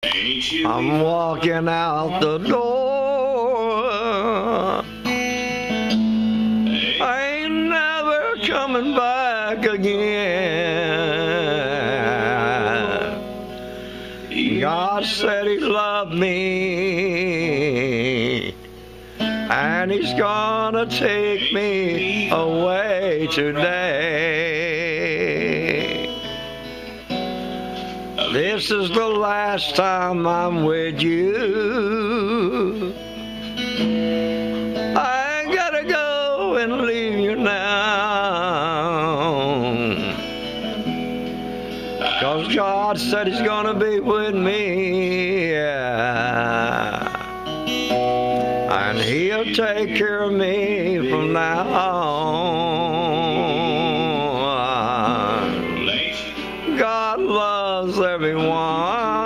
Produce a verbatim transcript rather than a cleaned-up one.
I'm walking out the door. I ain't never coming back again. God said He loved me, and He's gonna take me away today. This is the last time I'm with you. I gotta go and leave you now, 'cause God said He's gonna be with me, yeah. And He'll take care of me from now on. God loves everyone.